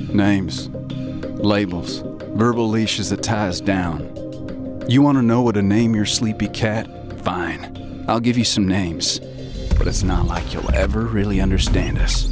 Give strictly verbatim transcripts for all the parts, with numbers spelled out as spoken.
Names, labels, verbal leashes that tie us down. You want to know what to name your sleepy cat? Fine. I'll give you some names. But it's not like you'll ever really understand us.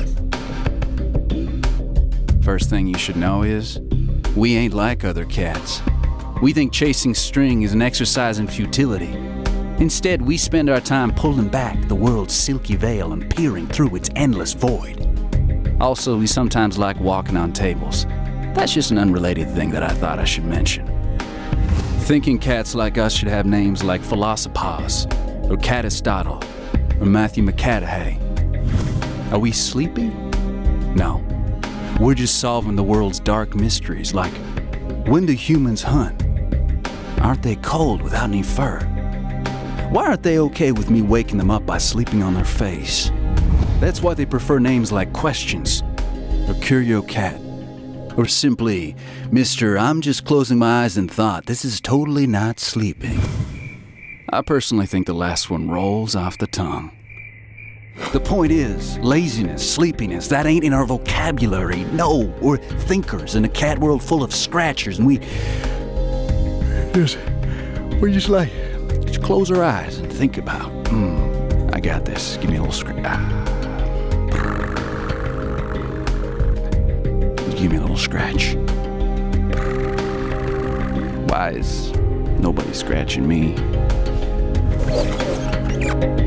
First thing you should know is, we ain't like other cats. We think chasing string is an exercise in futility. Instead, we spend our time pulling back the world's silky veil and peering through its endless void. Also, we sometimes like walking on tables. That's just an unrelated thing that I thought I should mention. Thinking cats like us should have names like Philosophos, or Catistotle, or Matthew McConaughey. Are we sleepy? No. We're just solving the world's dark mysteries, like, when do humans hunt? Aren't they cold without any fur? Why aren't they okay with me waking them up by sleeping on their face? That's why they prefer names like Questions, or Curio Cat, or simply, Mister I'm just closing my eyes and thought, this is totally not sleeping. I personally think the last one rolls off the tongue. The point is, laziness, sleepiness, that ain't in our vocabulary. No, we're thinkers in a cat world full of scratchers, and we... Just, we just like... Just close our eyes and think about, hmm, I got this. Give me a little scratch. Ah. Give me a little scratch. Why is nobody scratching me?